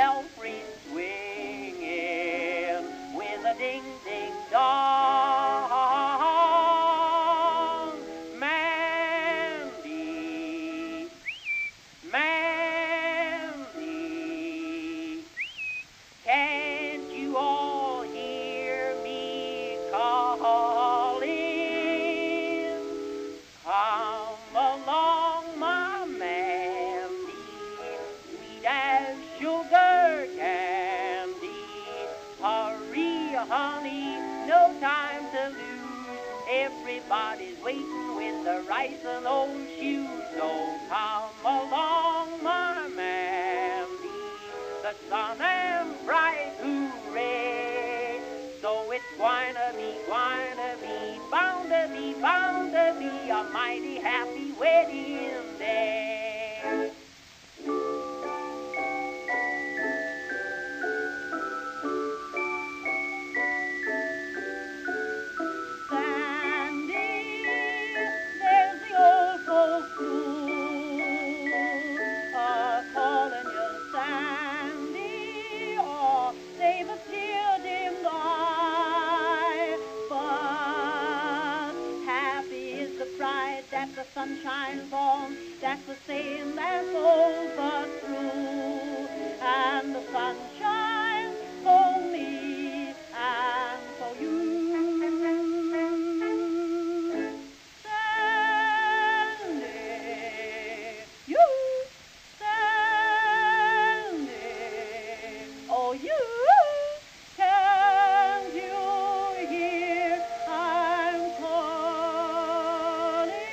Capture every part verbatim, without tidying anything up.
belfry swinging with a ding ding dong. Mandy, Mandy, can't you all hear me calling? Come along, my Mandy, sweet as sugar candy. Hurry, honey, no time to lose. Everybody's waiting with the rice and old shoes. So come along, my Mandy, the sun and bright, hooray. So it's gwine to be, gwine to be, bound to be, bound to be a mighty happy wedding day. Sandy, there's the old folks too, a-calling you Sandy, or they've a tear-dimmed eye. But happy is the pride that the sun shines on, that's the saying that's old but true. And the sun shines for me and for you. Sandy, you, Sandy, oh you, can't you hear I'm calling?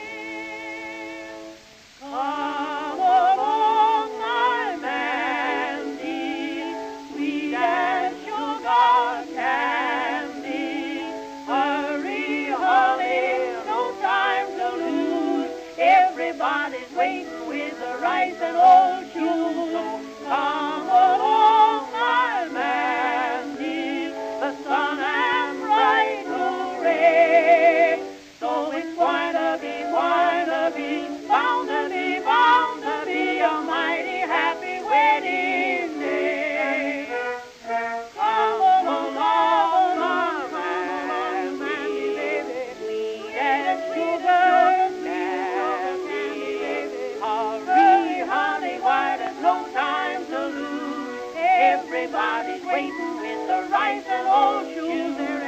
Come along, my Mandy, sweet as sugar candy. Hurry, honey, no time to lose. Everybody's waiting with the rice and old shoes. So come along, my Mandy, the sun and bright, hooray. So it's going to be, going to be, bound to be, bound to be a mighty happy wedding day. Come along, my Mandy, baby, sweet as sugar candy. Hurry, honey, why there's no time to lose. Everybody's waiting with the rice and old shoes.